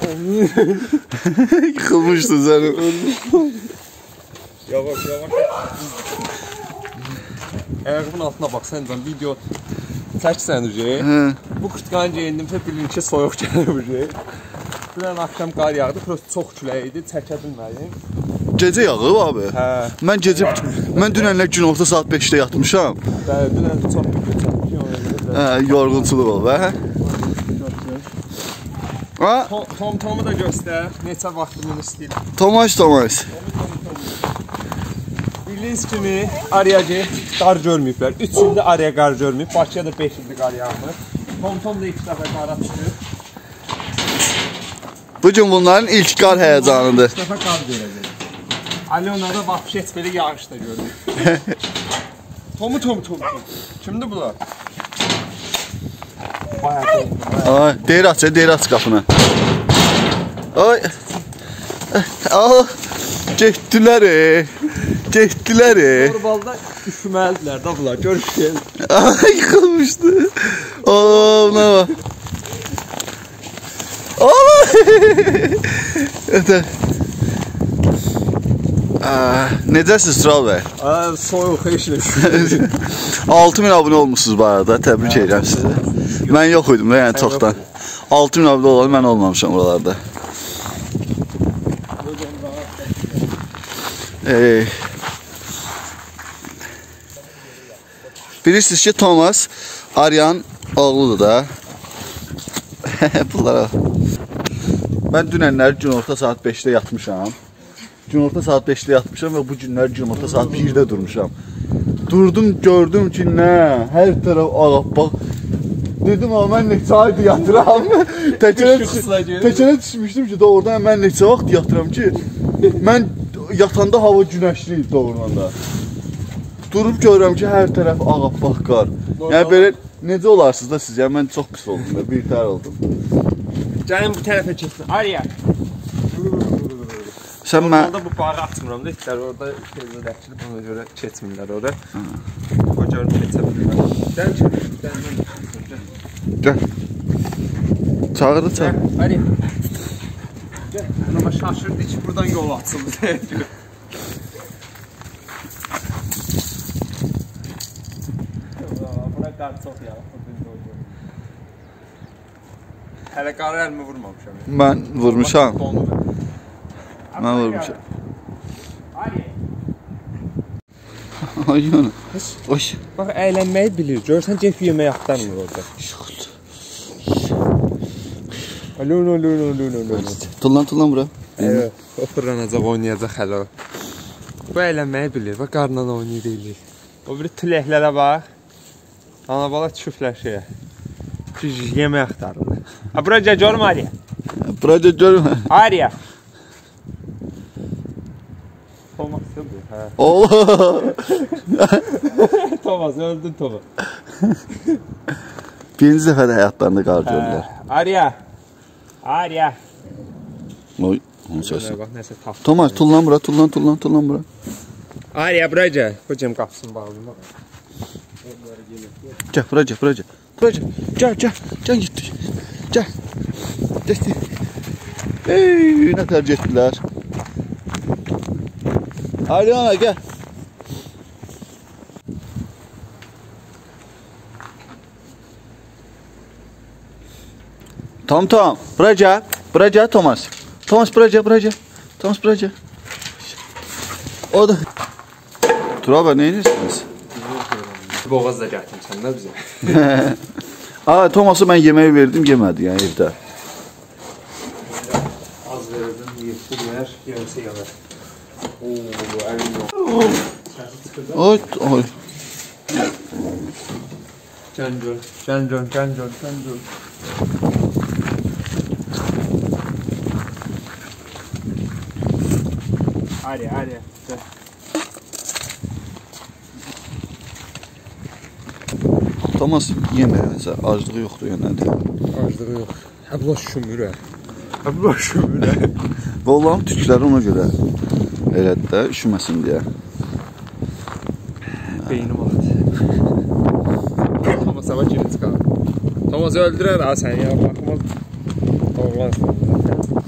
Yıkılmıştın sen. Yavaş. Ayağımın altına bak sen video çəksən ucu. Bu kurtkanı geyindim bilin ki soyuq gəlir ucu. Dünən axşam qar yağdı, prosto çox külək idi, çəkə bilmədim. Gecə yağıb abi. Hə. Mən dünənlər gün orta saat 5-də yatmışam. Bəli, dünən çox çəkdim. Yorğunçuluq olub, hə? Tom-Tomu da göstər, neçə vaxtımın istəyir. Tomaş. Bildiyiniz kimi Ariyacı qar görməyiblər. 3 ildir Ariya qar görməyib, Bakıya da 5 ildir qar yağmır. Tom-Tom da 2 dəfə qara çıxır. Bugün bunların ilk qar həyəcanıdır. 2 dəfə qar görəcək. Alyona da vapş heç belə yağış da görmür. Tom. Kimdir bunlar? Ay, deyir aç qapını. Ay. Getdilər. Normalda üşüməlidirlər da bunlar, görüşkən. Ay, yıxılmışdı. Nə var? Necəsiz Tural bəy? Soyuq, heç nə şükür. 6000 abunə olmuşsunuz bu arada, təbrik edirəm sizi. Mən yox idim da, yəni çoxdan. 6000 abunə olan mən olmamışam buralarda. Bilirsiniz ki, Thomas Aryan oğludur da. Bunlara. Mən dünənlər gün orta saat 5-də yatmışam. Gün orta saat 5-də yatmışam və bu günlər gün orta saat 1-də durmuşam. Durdum, gördüm ki, nə, hər tərəf ağappaq. Dedim, mən neçə aydır yatıram. Təkərə düşmüşdüm ki, doğrudan mən neçə vaxt yatıram ki, mən yatanda hava günəşli doğrudan da. Durub görürəm ki, hər tərəf ağappaq qar. Yəni, belə necə olarsınız da siz? Yəni, mən çox pis oldum da, bir tər oldum. Gəlin bu tərəfə keçsin. Ariya. Normalda bu bağı açmıram da, itlər orada tezlədəkçilib, ona görə keçmirlər orada. O görün keçə bilirlər. Gəl. Çağırdı. Ariya. Gəl. Ama şaşırdı ki, buradan yol açıldı. Bura qar çox yağıb. Hələ qarı əlimi vurmamışam. Mən vurmuşam. Mən vurmuşam. Ay yana. Oy. Bax, əylənməyi bilir. Görsən, cef yemək axtarmır orada. Alo. Tullan bura. Oturanacaq, oynayacaq hələ o. Bu əylənməyi bilir. Bax, qarla oynayır deyil. O biri tüləklərə bax. Ana bala çüflər şeyə. Yemək axtarır. Buraca görmə Ariya. Buraca görmə. Ariya. Thomas yoxdur, hə. Oğlum. Thomas, öldün Thomas. Birinci dəfə də həyatlarında qar görürlər. Ariya. Oy, onun səsi. Bax, nəsə tapdı. Thomas, tullan bura. Ariya, buraca. Bu cəm qapısını bağlayın. Gəl, buraca. Gəl, getdik. Gəl. Nə tər getdilər. Alyona, gəl. Tom, buraca, Thomas. Thomas, buraca. O da. Tural bəy, nə edirsiniz? Boğaz da gətirsən də bizə. Thomas'a mən yeməyi verdim, yemədi yəni evdə. Az verdim, yetirlər, yeməsə yalar. Əlim yox. Oy. Can. Ariya. Thomas yeməyə, aclığı yoxdur ya nədir? Aclığı yox. Həbla şümür. Və onların tükləri ona görə elədir də, üşüməsin deyə. Beynim ağrıdı. Thomas'a bak yine çıkalım. Thomas'ı öldürer ha sen ya. Bakma. Oğlan.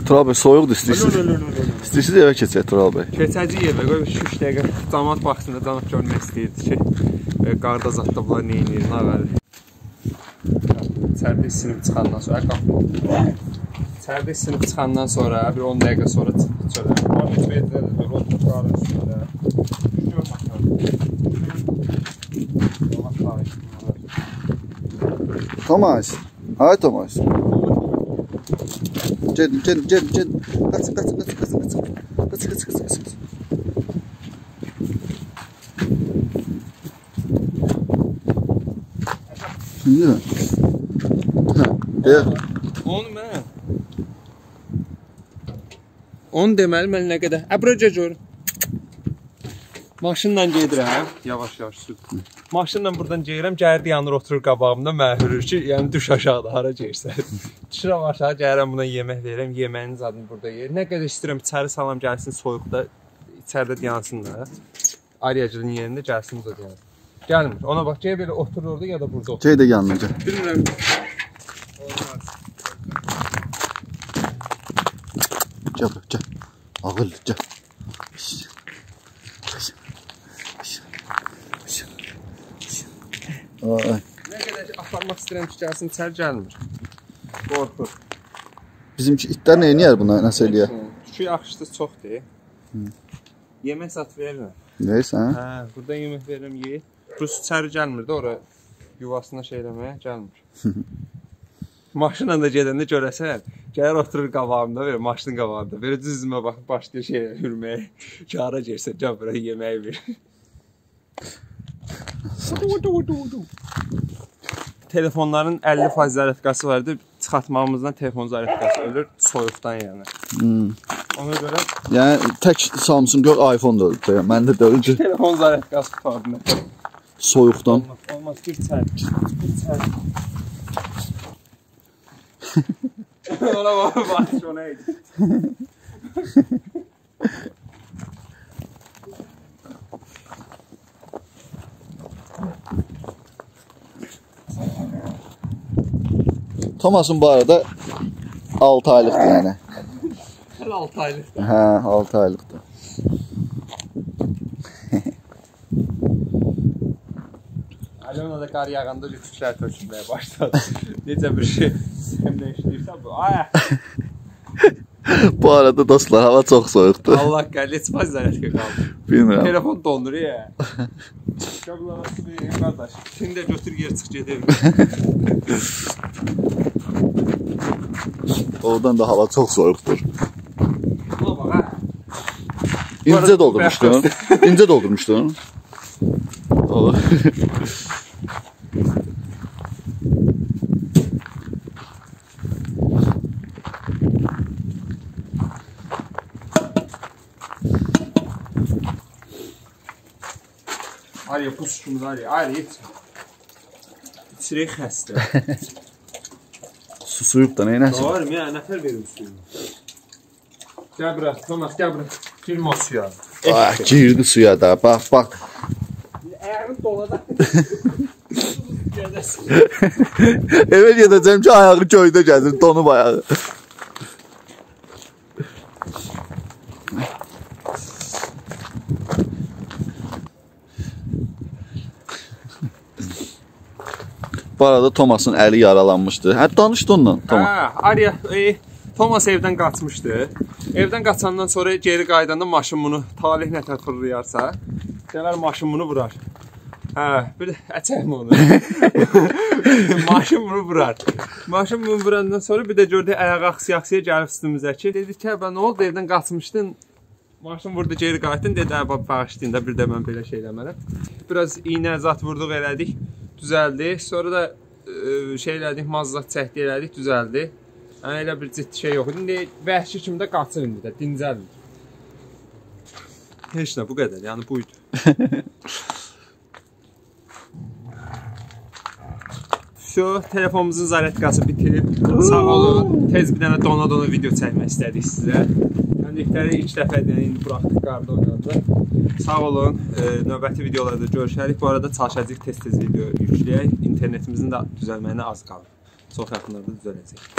Tural bəy, soyuqdur, istəyirsiniz. İstəyirsiniz evə keçək, Tural bəy. Keçəcək evə, qoy 3 dəqiqə cəmaət vaxtında cənab görmək istəyirdi ki, qarda zatda bunlar nə edir, nə var. İçəridə sinib çıxandan sonra İçəridə sinib çıxandan sonra bir 10 dəqiqə sonra çölə. 13 metrədir, dur, otur qarın üstündə. Gör baxın. Tomas, ay Tomas. Gedin. Qaç. Şimdi mi? Onu mən. Onu deməli mən nə qədər. Bura gör. Maşınla gedirəm. Yavaş sür. Maşınla buradan gəlirəm, gəlirdi yanır oturur qabağımda, mənə hürür ki, yəni düş aşağıda, hara gəlirsən. Düşürəm aşağı, gəlirəm buna yemək verirəm, yeməyin zadını burada yer. Nə qədər istəyirəm, içəri salam gəlsin soyuqda, içəridə yansın da. Ariyacılığın yerində gəlsin burada yansın. Gəlmir, ona bax, gəl belə oturur orada ya da burada oturur. Gəl də yanına gəl. Bilmirəm. Olmaz. Gəl. Ağıl, gəl. Nə qədər ki, aparmaq istəyirəm ki, gəlsin, içəri gəlmir. Qorxur. Bizimki itlər nə eləyər buna, nəsə eləyər? Şu yaxşısı çoxdur. Yemək sat verirəm. Neysən? Hə, burada yemək verirəm, ye. Rus içəri gəlmir də, ora yuvasına şey eləməyə gəlmir. Maşınla da gedəndə görəsən, gəlir oturur qabağımda, belə maşının qabağında. Belə düzümə baxıb başlayır şey hürməyə. Kara gəlsə, gəl bura yeməyi ver. Telefonların 50% zərərətqası vardı. Çıxartmağımızdan telefon zərərətqası ölür soyuqdan yəni. Ona görə yəni tək Samsung yox, iPhone da ölür. Məndə də ölür. Telefon zərərətqası tutardı. Soyuqdan. Olmaz bir çər. Ona bax, ona idi. Thomas'ın bu arada 6 aylıqdır yəni. Hələ 6 aylıqdır. Hə, 6 aylıqdır. Alona da qar yağanda lütflər tökülməyə başladı. Necə bir şey səmdə işləyirsən bu. Ay. Bu arada dostlar, hava çox soyuqdur. Allah qəl, heç faz zərətqə qaldı. Bilmirəm. Telefon dondur ya. Şablanası bir qardaş. Seni də götür yer çıx gedək. Oradan da hava çox soyuqdur. Buna bax ha. İncə doldurmuşdun. İncə doldurmuşdun. Olur. Arya bu suçumuz Arya. Arya iç. İçirək xəstə. Susuyub da neynəsin? Doğru ya, nəfər verim suyunu. Gəl bura, Thomas, gəl bura. Girmə o suya. Ah, girdi suya da. Bax. Ayağın dolada. Evə gedəcəm ki, ayağı göydə gəzir, donub ayağı. Bu arada Thomas'ın əli yaralanmışdı. Hə, danışdı ondan. Hə, Arya, Thomas evdən qaçmışdı. Evdən qaçandan sonra geri qaydanda maşın bunu talih nətər fırlayarsa, gələr maşın bunu vurar. Hə, bir də əçəyim onu. Maşın bunu vurar. Maşın bunu vurandan sonra bir də gördük ayağı axsiya gəlib üstümüzə ki, dedi ki, nə oldu, evdən qaçmışdın, maşın vurdu, geri qayıtdın, dedi, bağışlayın da bir də mən belə şey eləmərəm. Biraz iynə zat vurduq, elədik, düzəldi. Sonra da şey elədik, mazlaq çəkdi, elədik, düzəldi. Yəni, elə bir ciddi şey yox idi. İndi vəhşi kimi də qaçır indi də, dincəldir. Heç nə, bu qədər, yəni buydu. Telefonumuzun zərətqası bitirib. Sağ olun. Tez bir dənə dona video çəkmək istədik sizə. Həmlikləri ilk dəfə indi buraxdıq, qarda oynandı. Sağ olun. Növbəti videolarda görüşərik. Bu arada çalışacaq tez video yükləyək. İnternetimizin də düzəlməyinə az qalır. Çox yaxınlarda düzələcək.